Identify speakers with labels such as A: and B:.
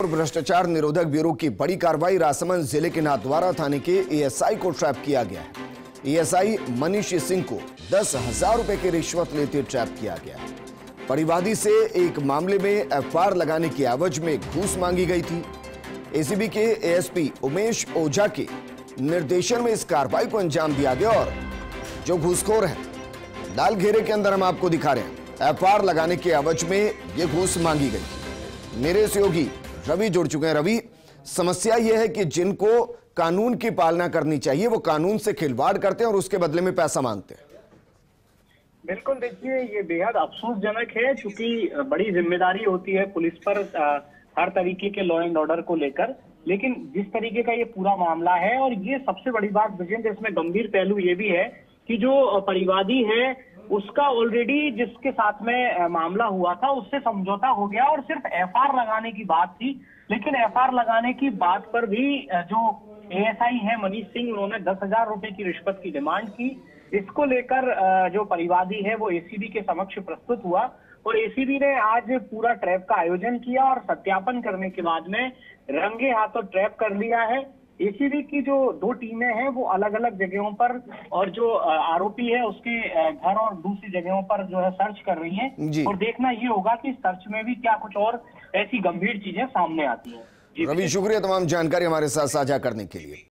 A: और भ्रष्टाचार निरोधक ब्यूरो की बड़ी कार्रवाई। राजसमंद जिले के नाथद्वारा थाने के एएसआई को ट्रैप किया गया है। एएसआई मनीष सिंह को 10,000 रुपए की रिश्वत लेते ट्रैप किया गया है। परिवादी से एक मामले में एफआईआर लगाने की एवज में घूस मांगी गई थी। एसीबी के एएसपी उमेश ओझा के निर्देशन में इस कार्रवाई को अंजाम दिया गया और जो घूसखोर है लाल घेरे के अंदर हम आपको दिखा रहे हैं। एफआईआर लगाने के एवज में यह घूस मांगी गई। मेरे सहयोगी रवि जुड़ चुके हैं। रवि, समस्या यह है कि जिनको कानून की पालना करनी चाहिए वो कानून से खिलवाड़ करते हैं और उसके बदले में पैसा मांगते हैं।
B: बिल्कुल, देखिए ये बेहद अफसोसजनक है, क्योंकि बड़ी जिम्मेदारी होती है पुलिस पर हर तरीके के लॉ एंड ऑर्डर को लेकर। लेकिन जिस तरीके का ये पूरा मामला है, और ये सबसे बड़ी बात विजेंद्र, इसमें गंभीर पहलू ये भी है कि जो परिवादी है उसका ऑलरेडी जिसके साथ में मामला हुआ था उससे समझौता हो गया और सिर्फ एफआईआर लगाने की बात थी। लेकिन एफआईआर लगाने की बात पर भी जो एएसआई है मनीष सिंह, उन्होंने 10,000 रुपए की रिश्वत की डिमांड की। इसको लेकर जो परिवादी है वो एसीबी के समक्ष प्रस्तुत हुआ और एसीबी ने आज पूरा ट्रैप का आयोजन किया और सत्यापन करने के बाद में रंगे हाथों ट्रैप कर लिया है। एसीबी की जो 2 टीमें हैं वो अलग अलग जगहों पर, और जो आरोपी है उसके घर और दूसरी जगहों पर जो है सर्च कर रही हैं। और देखना ये होगा कि सर्च में भी क्या कुछ और ऐसी गंभीर चीजें सामने आती हैं।
A: रवि, शुक्रिया तमाम जानकारी हमारे साथ साझा करने के लिए।